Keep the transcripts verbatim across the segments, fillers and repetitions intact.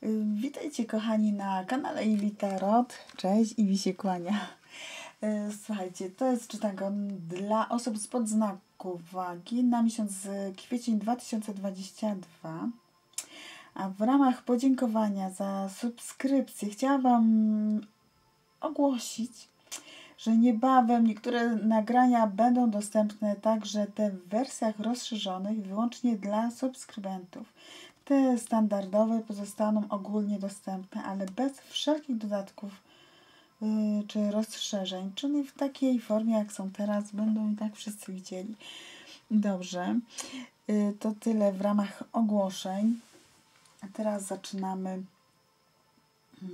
Witajcie kochani na kanale Iwi Tarot. Cześć, Iwi się kłania. Słuchajcie, to jest czytanko dla osób spod znaku wagi na miesiąc kwiecień dwa tysiące dwudziesty drugi. A w ramach podziękowania za subskrypcję chciałam Wam ogłosić, że niebawem niektóre nagrania będą dostępne także te w wersjach rozszerzonych wyłącznie dla subskrybentów. Te standardowe pozostaną ogólnie dostępne, ale bez wszelkich dodatków yy, czy rozszerzeń, czyli w takiej formie jak są teraz, będą i tak wszyscy widzieli. Dobrze, yy, to tyle w ramach ogłoszeń. A teraz zaczynamy yy,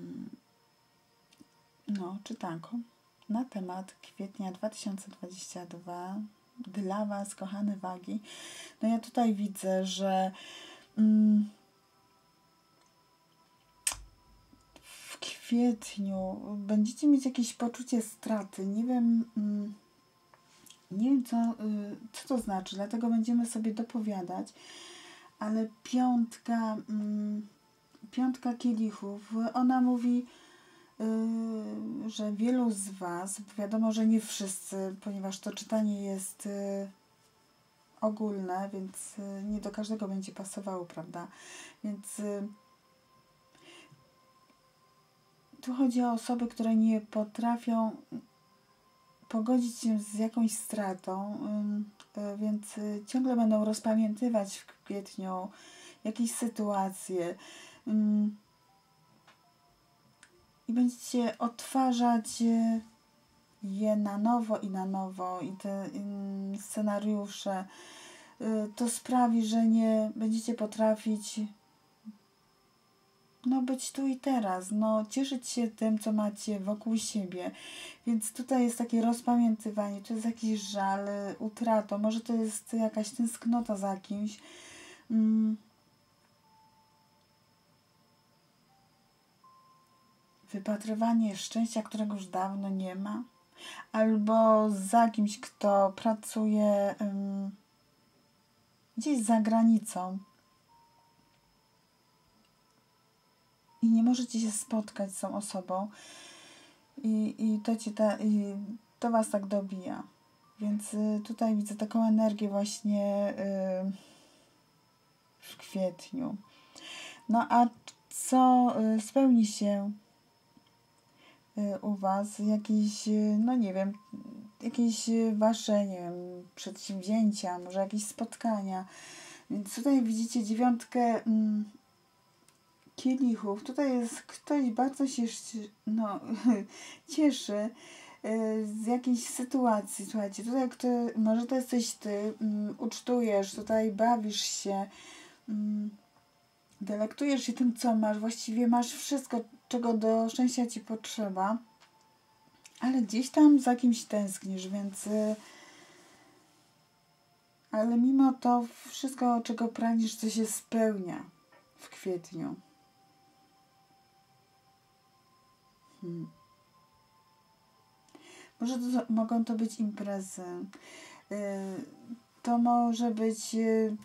no, czytanko na temat kwietnia dwa tysiące dwudziestego drugiego dla Was, kochane wagi. No ja tutaj widzę, że mm, w kwietniu będziecie mieć jakieś poczucie straty. Nie wiem, mm, nie wiem co, y, co to znaczy, dlatego będziemy sobie dopowiadać, ale piątka, mm, piątka kielichów, ona mówi, Yy, że wielu z Was, wiadomo, że nie wszyscy, ponieważ to czytanie jest yy, ogólne, więc yy, nie do każdego będzie pasowało, prawda? Więc yy, tu chodzi o osoby, które nie potrafią pogodzić się z jakąś stratą, yy, yy, więc yy, ciągle będą rozpamiętywać w kwietniu jakieś sytuacje. Yy, I będziecie odtwarzać je na nowo i na nowo i te scenariusze. To sprawi, że nie będziecie potrafić no, być tu i teraz, no, cieszyć się tym, co macie wokół siebie. Więc tutaj jest takie rozpamiętywanie, to jest jakiś żal, utrata, może to jest jakaś tęsknota za kimś. Mm. Wypatrywanie szczęścia, którego już dawno nie ma, albo za kimś, kto pracuje um, gdzieś za granicą i nie możecie się spotkać z tą osobą i, i, to, ci ta, i to Was tak dobija. Więc y, tutaj widzę taką energię właśnie y, w kwietniu. No a co y, spełni się u Was, jakieś, no nie wiem, jakieś Wasze, nie wiem, przedsięwzięcia, może jakieś spotkania. Więc tutaj widzicie dziewiątkę mm, kielichów. Tutaj jest ktoś bardzo się no, cieszy z jakiejś sytuacji. Słuchajcie, tutaj kto, może to jesteś Ty, um, ucztujesz, tutaj bawisz się, um, delektujesz się tym, co masz. Właściwie masz wszystko, czego do szczęścia Ci potrzeba, ale gdzieś tam za kimś tęsknisz, więc ale mimo to wszystko, czego pragniesz, co się spełnia w kwietniu. Hmm. Może to, mogą to być imprezy. Yy, to może być yy,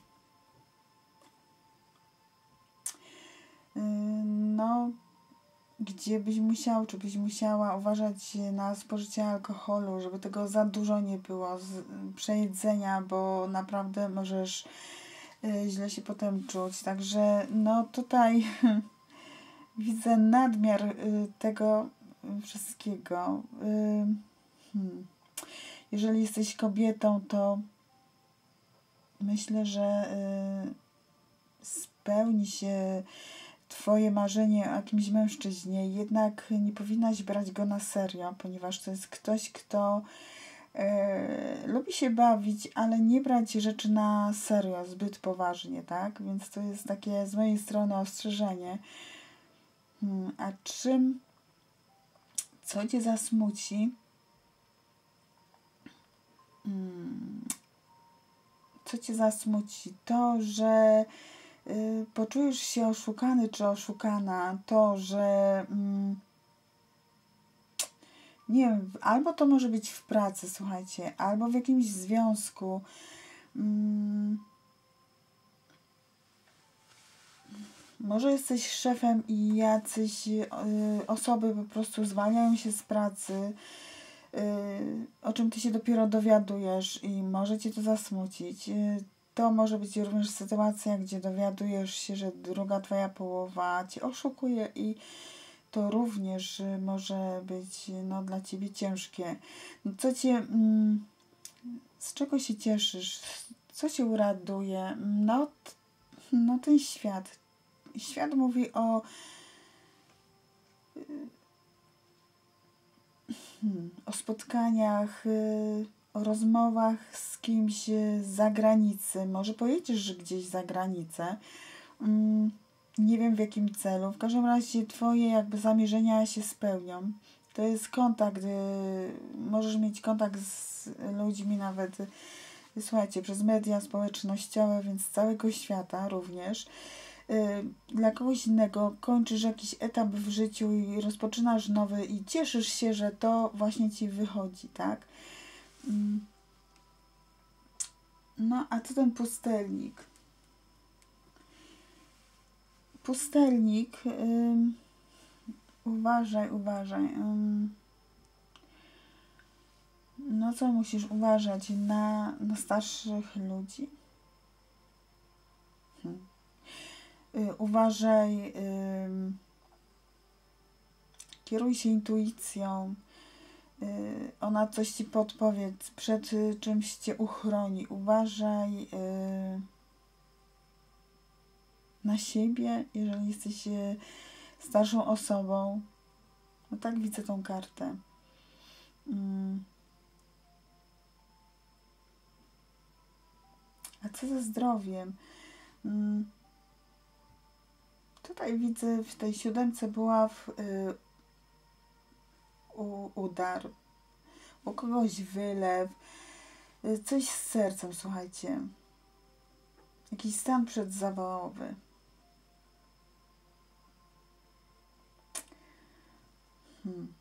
yy, no gdzie byś musiał, czy byś musiała uważać na spożycie alkoholu, żeby tego za dużo nie było, z przejedzenia, bo naprawdę możesz y, źle się potem czuć. Także no tutaj widzę nadmiar y, tego wszystkiego. Y, hmm. Jeżeli jesteś kobietą, to myślę, że y, spełni się Twoje marzenie o jakimś mężczyźnie, jednak nie powinnaś brać go na serio, ponieważ to jest ktoś, kto e, lubi się bawić, ale nie brać rzeczy na serio, zbyt poważnie, tak? Więc to jest takie z mojej strony ostrzeżenie. Hmm, a czym, co Cię zasmuci? Hmm, co Cię zasmuci? To, że poczujesz się oszukany czy oszukana, to, że mm, nie wiem, albo to może być w pracy, słuchajcie, albo w jakimś związku. Mm, może jesteś szefem i jacyś y, osoby po prostu zwalniają się z pracy, y, o czym ty się dopiero dowiadujesz i może cię to zasmucić. Y, to może być również sytuacja, gdzie dowiadujesz się, że druga twoja połowa cię oszukuje i to również może być no, dla ciebie ciężkie. No, co cię, mm, z czego się cieszysz? Co cię uraduje? No, no ten świat. Świat mówi o hmm, o spotkaniach, o rozmowach z kimś z zagranicy. Może pojedziesz gdzieś za granicę. Nie wiem w jakim celu. W każdym razie twoje jakby zamierzenia się spełnią. To jest kontakt. Możesz mieć kontakt z ludźmi nawet, słuchajcie, przez media społecznościowe, więc z całego świata również. Dla kogoś innego kończysz jakiś etap w życiu i rozpoczynasz nowy i cieszysz się, że to właśnie ci wychodzi, tak? No, a co ten pustelnik? Pustelnik, ym, uważaj, uważaj. Ym, no co musisz uważać? Na, na starszych ludzi? Hmm. Y, uważaj, y, kieruj się intuicją. Y, ona coś ci podpowie, przed czymś cię uchroni. Uważaj y, na siebie, jeżeli jesteś y, starszą osobą. No tak widzę tą kartę. Y. A co ze zdrowiem? Y, Tutaj widzę, w tej siódemce buław y, u, udar, u kogoś wylew, y, coś z sercem, słuchajcie. Jakiś stan przedzawałowy. Hmm.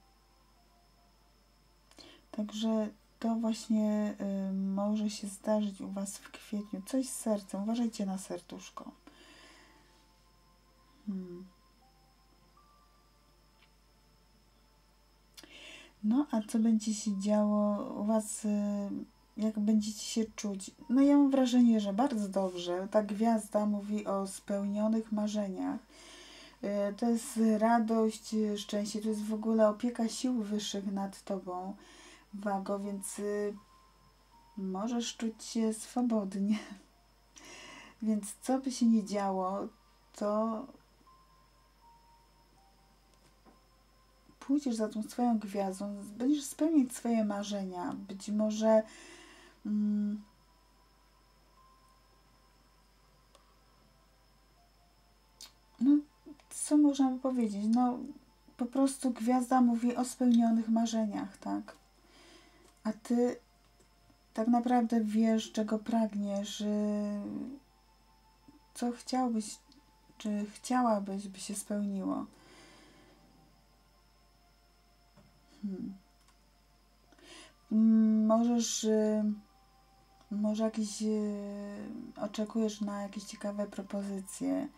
Także to właśnie y, może się zdarzyć u was w kwietniu. Coś z sercem. Uważajcie na serduszko. Hmm. No, a co będzie się działo u was, y, jak będziecie się czuć? No ja mam wrażenie, że bardzo dobrze. Ta gwiazda mówi o spełnionych marzeniach. Y, to jest radość, szczęście, to jest w ogóle opieka sił wyższych nad tobą, Wago, więc y, możesz czuć się swobodnie. Więc co by się nie działo, to pójdziesz za tą swoją gwiazdą, będziesz spełniać swoje marzenia. Być może mm, no, co można by powiedzieć? No, po prostu gwiazda mówi o spełnionych marzeniach, tak? A ty tak naprawdę wiesz, czego pragniesz, co chciałbyś, czy chciałabyś, by się spełniło. Hmm. Możesz, może jakieś, oczekujesz na jakieś ciekawe propozycje,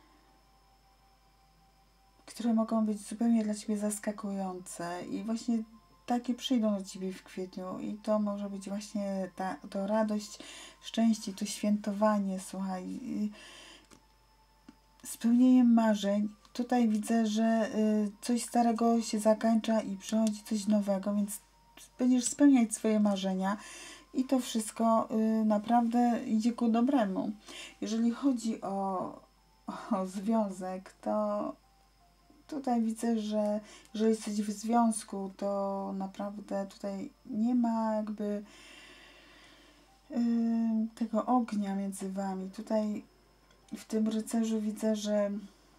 które mogą być zupełnie dla ciebie zaskakujące i właśnie takie przyjdą do ciebie w kwietniu i to może być właśnie ta to radość, szczęście, to świętowanie, słuchaj, spełnienie marzeń. Tutaj widzę, że coś starego się zakończa i przychodzi coś nowego, więc będziesz spełniać swoje marzenia i to wszystko naprawdę idzie ku dobremu. Jeżeli chodzi o, o związek, to tutaj widzę, że jeżeli jesteś w związku, to naprawdę tutaj nie ma jakby yy, tego ognia między wami. Tutaj w tym rycerzu widzę, że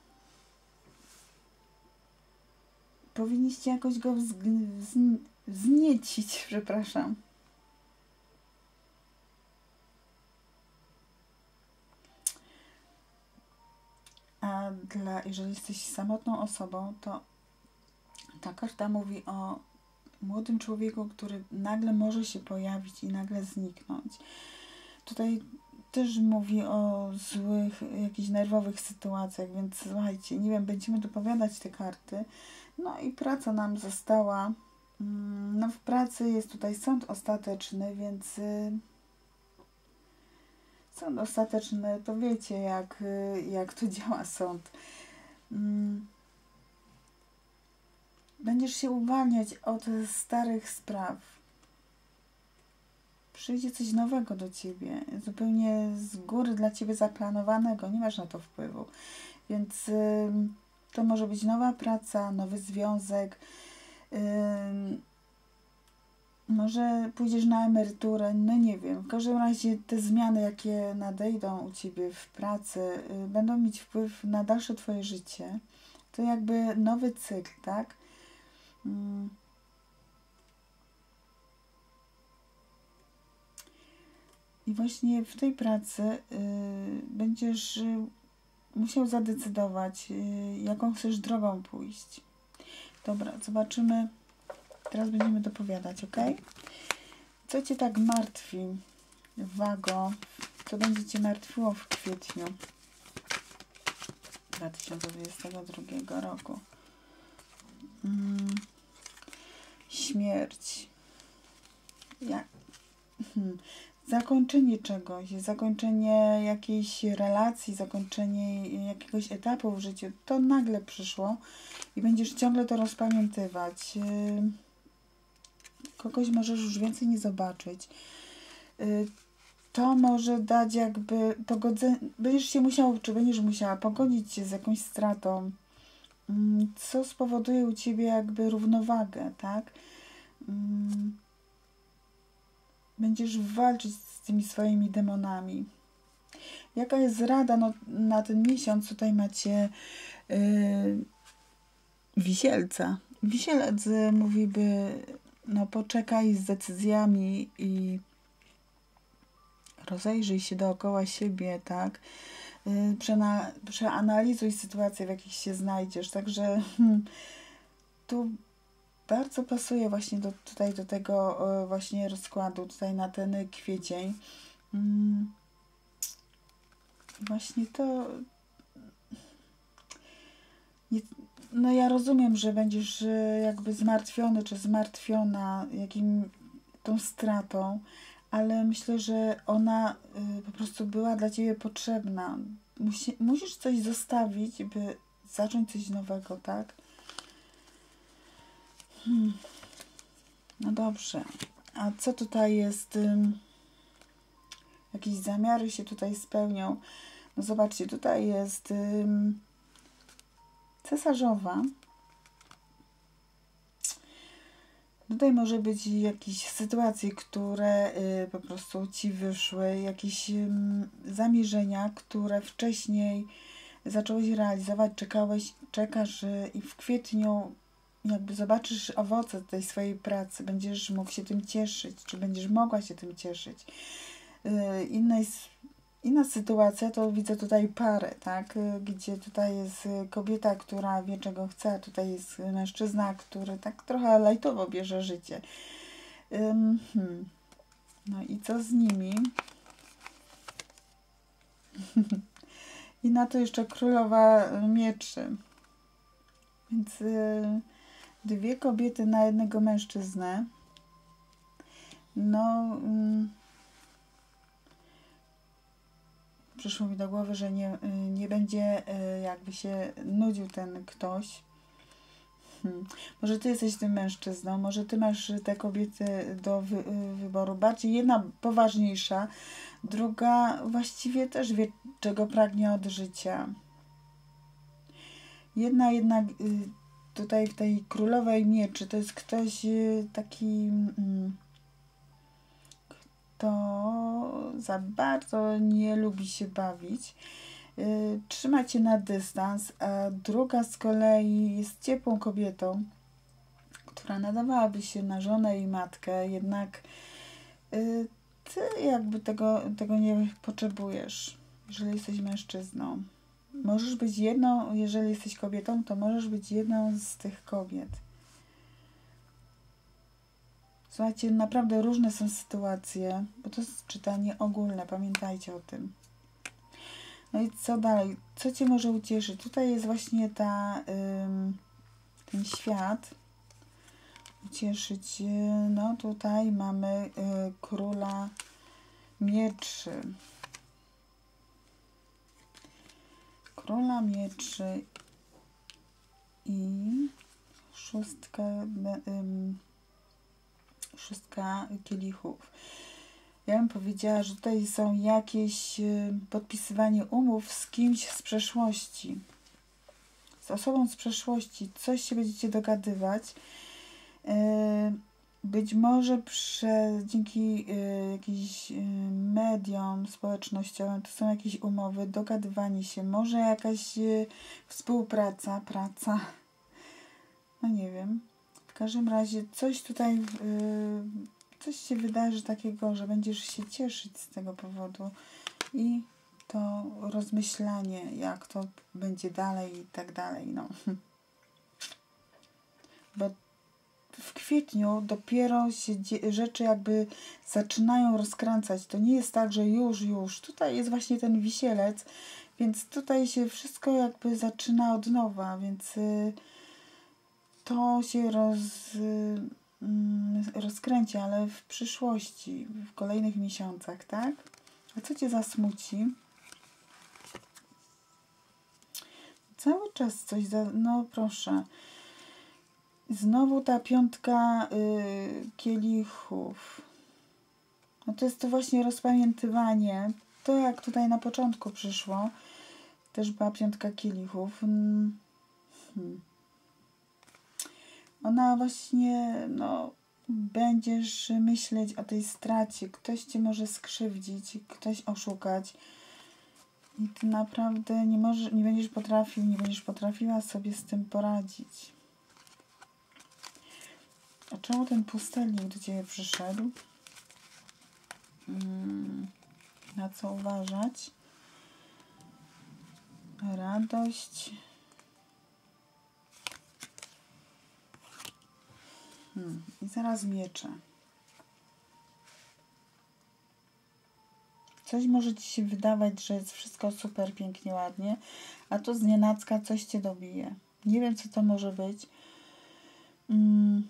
powinniście jakoś go wzn wzniecić, przepraszam. A dla, jeżeli jesteś samotną osobą, to ta karta mówi o młodym człowieku, który nagle może się pojawić i nagle zniknąć. Tutaj też mówi o złych, jakichś nerwowych sytuacjach, więc słuchajcie, nie wiem, będziemy dopowiadać te karty. No i praca nam została. No w pracy jest tutaj sąd ostateczny, więc y, sąd ostateczny, to wiecie jak, y, jak to działa sąd. Mm. Będziesz się uwalniać od starych spraw. Przyjdzie coś nowego do ciebie, zupełnie z góry dla ciebie zaplanowanego, nie masz na to wpływu. Więc y, to może być nowa praca, nowy związek, y, może pójdziesz na emeryturę, no nie wiem. W każdym razie te zmiany, jakie nadejdą u ciebie w pracy, y, będą mieć wpływ na dalsze twoje życie. To jakby nowy cykl, tak? Mm. I właśnie w tej pracy y, będziesz y, musiał zadecydować, y, jaką chcesz drogą pójść. Dobra, zobaczymy. Teraz będziemy dopowiadać, ok? Co cię tak martwi, Wago? Co będzie cię martwiło w kwietniu dwa tysiące dwudziestego drugiego roku? Hmm. Śmierć. Jak? Hmm. Zakończenie czegoś, zakończenie jakiejś relacji, zakończenie jakiegoś etapu w życiu, to nagle przyszło i będziesz ciągle to rozpamiętywać. Kogoś możesz już więcej nie zobaczyć. To może dać jakby pogodzenie, będziesz się musiał, czy będziesz musiała pogodzić się z jakąś stratą, co spowoduje u ciebie jakby równowagę, tak? Będziesz walczyć z tymi swoimi demonami. Jaka jest rada no, na ten miesiąc? Tutaj macie yy, Wisielca. Wisielec mówiłby, no poczekaj z decyzjami i rozejrzyj się dookoła siebie, tak? Yy, przena, przeanalizuj sytuację, w jakiej się znajdziesz. Także hmm, tu bardzo pasuje właśnie do, tutaj do tego y, właśnie rozkładu, tutaj na ten kwiecień. Mm. Właśnie to... Nie, no ja rozumiem, że będziesz y, jakby zmartwiony, czy zmartwiona jakim tą stratą, ale myślę, że ona y, po prostu była dla ciebie potrzebna. Musi, musisz coś zostawić, by zacząć coś nowego, tak? Hmm. No dobrze. A co tutaj jest? Ym, jakieś zamiary się tutaj spełnią. No zobaczcie, tutaj jest ym, cesarzowa. Tutaj może być jakieś sytuacje, które y, po prostu ci wyszły, jakieś y, zamierzenia, które wcześniej zacząłeś realizować, czekałeś, czekasz y, i w kwietniu jakby zobaczysz owoce tej swojej pracy, będziesz mógł się tym cieszyć, czy będziesz mogła się tym cieszyć. Y, inna, jest, inna sytuacja to widzę tutaj parę, tak, y, gdzie tutaj jest kobieta, która wie czego chce, a tutaj jest mężczyzna, który tak trochę lajtowo bierze życie. Ym, hmm. No i co z nimi? I na to jeszcze królowa mieczy. Więc y, dwie kobiety na jednego mężczyznę. No, mm, przyszło mi do głowy, że nie, nie będzie y, jakby się nudził ten ktoś. Hmm. Może ty jesteś tym mężczyzną, może ty masz te kobiety do wy, y, wyboru. Bardziej jedna poważniejsza, druga właściwie też wie, czego pragnie od życia. Jedna jednak y, tutaj w tej królowej mieczy to jest ktoś y, taki, y, kto za bardzo nie lubi się bawić. Y, trzyma cię na dystans, a druga z kolei jest ciepłą kobietą, która nadawałaby się na żonę i matkę, jednak y, ty jakby tego, tego nie potrzebujesz, jeżeli jesteś mężczyzną. Możesz być jedną, jeżeli jesteś kobietą, to możesz być jedną z tych kobiet. Słuchajcie, naprawdę różne są sytuacje, bo to jest czytanie ogólne, pamiętajcie o tym. No i co dalej? Co Cię może ucieszyć? Tutaj jest właśnie ta, ym, ten świat. Ucieszyć, no tutaj mamy y, króla mieczy. Króla mieczy i szóstka, ym, szóstka kielichów. Ja bym powiedziała, że tutaj są jakieś y, podpisywanie umów z kimś z przeszłości. Z osobą z przeszłości. Coś się będziecie dogadywać. Y, być może przez, dzięki y, jakimś y, mediom społecznościowym to są jakieś umowy, dogadywanie się, może jakaś y, współpraca, praca. No nie wiem. W każdym razie coś tutaj, yy, coś się wydarzy takiego, że będziesz się cieszyć z tego powodu i to rozmyślanie, jak to będzie dalej i tak dalej, no. Bo w kwietniu dopiero się rzeczy jakby zaczynają rozkręcać. To nie jest tak, że już, już. Tutaj jest właśnie ten wisielec, więc tutaj się wszystko jakby zaczyna od nowa, więc... Yy, to się roz, rozkręci, ale w przyszłości, w kolejnych miesiącach, tak? A co Cię zasmuci? Cały czas coś, za, no proszę. Znowu ta piątka y, kielichów. No to jest to właśnie rozpamiętywanie. To jak tutaj na początku przyszło, też była piątka kielichów. Hmm. Ona właśnie, no, będziesz myśleć o tej stracie. Ktoś Cię może skrzywdzić, ktoś oszukać. I Ty naprawdę nie, możesz, nie będziesz potrafił, nie będziesz potrafiła sobie z tym poradzić. A czemu ten pustelnik do Ciebie przyszedł? Hmm, na co uważać? Radość. Hmm. I zaraz miecze. Coś może Ci się wydawać, że jest wszystko super, pięknie, ładnie, a to znienacka coś Cię dobije. Nie wiem, co to może być. Hmm.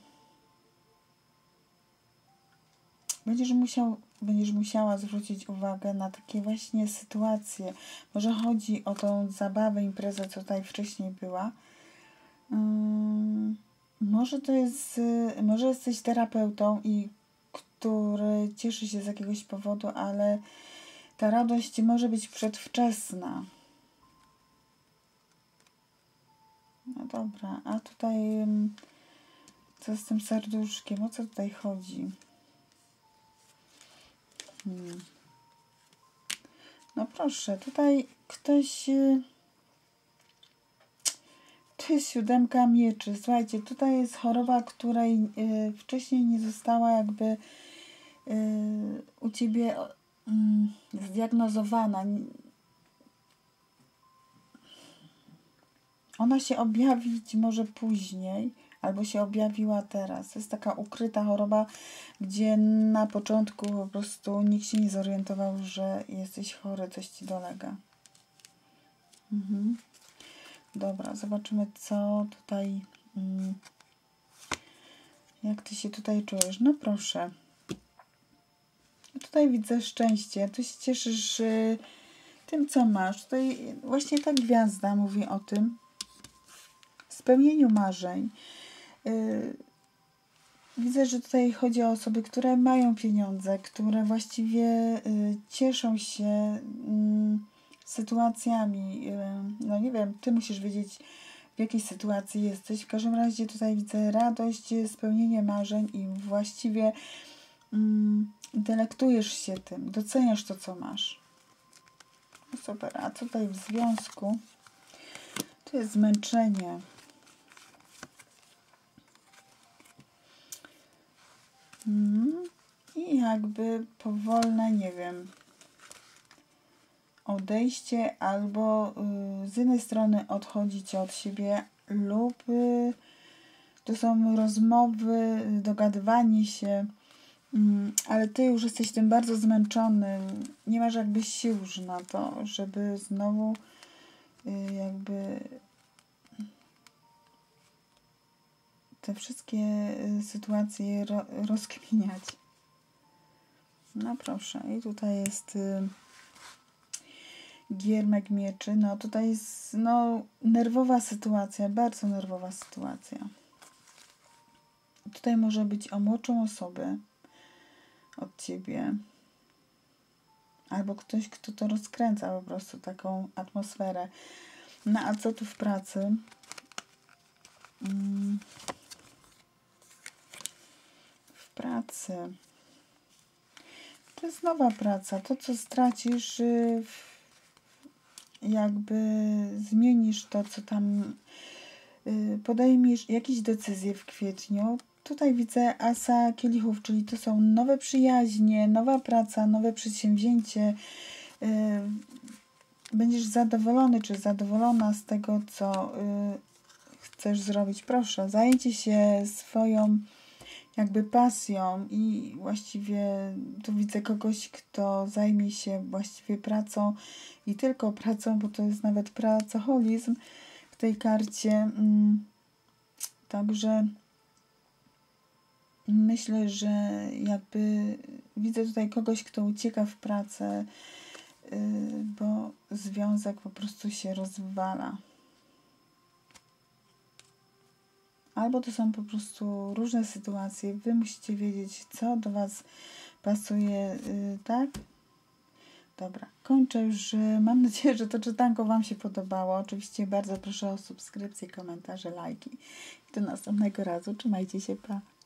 Będziesz musiał, będziesz musiała zwrócić uwagę na takie właśnie sytuacje. Może chodzi o tą zabawę, imprezę, co tutaj wcześniej była. Hmm. Może to jest, może jesteś terapeutą, i który cieszy się z jakiegoś powodu, ale ta radość może być przedwczesna. No dobra, a tutaj co z tym serduszkiem? O co tutaj chodzi? Hmm. No proszę, tutaj ktoś... To jest siódemka mieczy. Słuchajcie, tutaj jest choroba, której y, wcześniej nie została jakby y, u Ciebie y, zdiagnozowana. Ona się objawić może później, albo się objawiła teraz. To jest taka ukryta choroba, gdzie na początku po prostu nikt się nie zorientował, że jesteś chory, coś Ci dolega. Mhm. Dobra, zobaczymy, co tutaj, hmm, jak Ty się tutaj czujesz. No proszę. Tutaj widzę szczęście. Ty się cieszysz y, tym, co masz. Tutaj właśnie ta gwiazda mówi o tym. Spełnieniu marzeń. Y, widzę, że tutaj chodzi o osoby, które mają pieniądze, które właściwie y, cieszą się y, sytuacjami. Y, no nie wiem, Ty musisz wiedzieć, w jakiej sytuacji jesteś. W każdym razie tutaj widzę radość, spełnienie marzeń i właściwie mm, delektujesz się tym, doceniasz to, co masz. No super, a tutaj w związku to jest zmęczenie. Mm, I jakby powolne, nie wiem, odejście, albo y, z jednej strony odchodzicie od siebie, lub y, to są rozmowy, dogadywanie się, Mm, ale ty już jesteś tym bardzo zmęczony. Nie masz jakby sił już na to, żeby znowu y, jakby te wszystkie y, sytuacje ro, rozkminiać. No proszę. I tutaj jest y, giermek mieczy. No tutaj jest no, nerwowa sytuacja, bardzo nerwowa sytuacja. Tutaj może być o młodszą osobę od ciebie. Albo ktoś, kto to rozkręca po prostu taką atmosferę. No a co tu w pracy? Mm. W pracy. To jest nowa praca. To, co stracisz, jakby zmienisz to, co tam podejmiesz jakieś decyzje w kwietniu. Tutaj widzę asa kielichów, czyli to są nowe przyjaźnie, nowa praca, nowe przedsięwzięcie. Będziesz zadowolony czy zadowolona z tego, co chcesz zrobić. Proszę, zajęcie się swoją jakby pasją i właściwie tu widzę kogoś, kto zajmie się właściwie pracą i tylko pracą, bo to jest nawet pracoholizm w tej karcie. Także myślę, że jakby widzę tutaj kogoś, kto ucieka w pracę, bo związek po prostu się rozwala. Albo to są po prostu różne sytuacje. Wy musicie wiedzieć, co do was pasuje, tak? Dobra, kończę już. Mam nadzieję, że to czytanko wam się podobało. Oczywiście bardzo proszę o subskrypcję, komentarze, lajki. I do następnego razu. Trzymajcie się, pa!